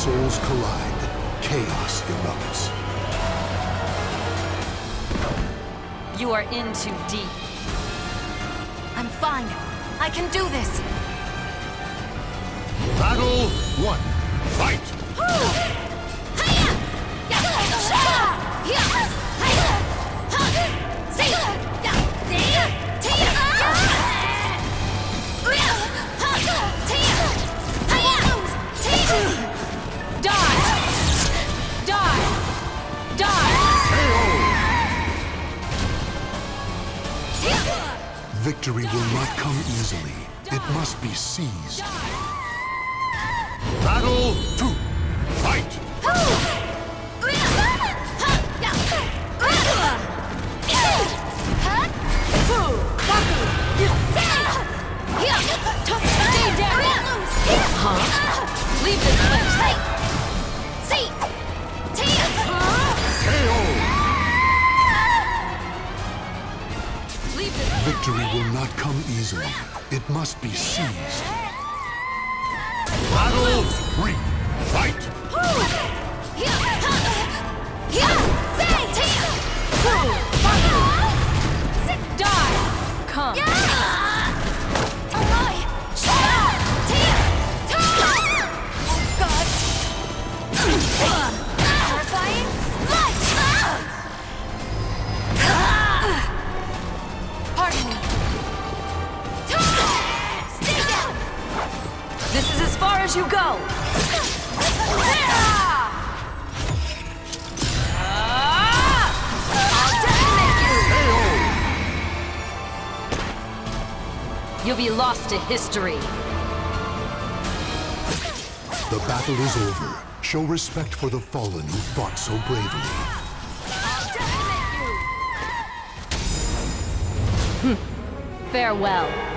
souls collide, chaos erupts. You are in too deep. I'm fine. I can do this. Battle 1. Fight! Victory will not come easily. It must be seized. Battle 2. Fight! Leave this place. Victory will not come easily. It must be seized. Battle 3. Fight! Die! Come. This is as far as you go! I'll detonate you! You'll be lost to history. The battle is over. Show respect for the fallen who fought so bravely. I'll detonate you! Farewell.